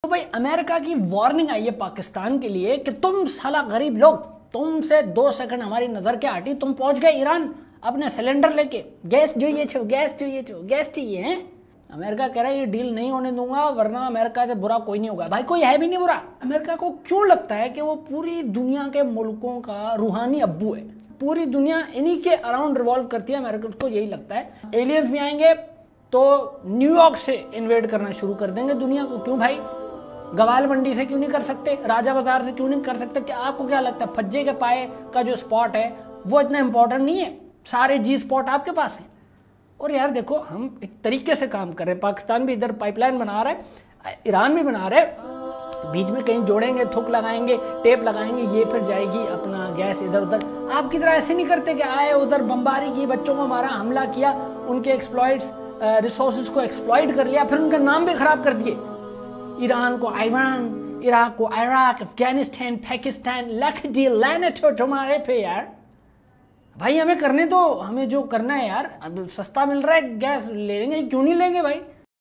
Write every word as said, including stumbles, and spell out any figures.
तो भाई अमेरिका की वार्निंग आई है पाकिस्तान के लिए कि तुम साला गरीब लोग, तुमसे दो सेकंड हमारी नजर के हटी, तुम पहुंच गए ईरान अपने सिलेंडर लेके, गैस જોઈએ छो गैस જોઈએ छो गैस चाहिए हैं। अमेरिका कह रहा है ये डील नहीं होने दूंगा वरना अमेरिका से बुरा कोई नहीं होगा। भाई कोई है भी नहीं बुरा। अमेरिका को क्यों लगता है कि वो पूरी दुनिया के मुल्कों का रूहानी अब्बू है, पूरी दुनिया इन्हीं के अराउंड रिवॉल्व करती है। अमेरिका को यही लगता है एलियंस भी आएंगे तो न्यूयॉर्क से इन्वेड करना शुरू कर देंगे दुनिया को। क्यों भाई, गवाल मंडी से क्यों नहीं कर सकते, राजा बाजार से क्यों नहीं कर सकते? क्या आपको क्या लगता है फज्जे के पाए का जो स्पॉट है वो इतना इंपॉर्टेंट नहीं है? सारे जी स्पॉट आपके पास हैं। और यार देखो, हम एक तरीके से काम कर रहे हैं। पाकिस्तान भी इधर पाइपलाइन बना रहा है, ईरान भी बना रहा है, बीच में कहीं जोड़ेंगे, थुक लगाएंगे, टेप लगाएंगे, ये फिर जाएगी अपना गैस इधर उधर। आपकी तरह ऐसे नहीं करते कि आए उधर बमबारी की, बच्चों को मारा, हमला किया, उनके एक्सप्लॉइट्स रिसोर्सेज को एक्सप्लॉइट कर लिया, फिर उनका नाम भी खराब कर दिए। ईरान को ईरान, इराक को इराक, अफगानिस्तान, पाकिस्तान, लख डी लानत हो तुम्हारे पे यार। भाई हमें करने दो, हमें जो करना है यार। अब सस्ता मिल रहा है गैस, ले लेंगे, क्यों नहीं लेंगे भाई।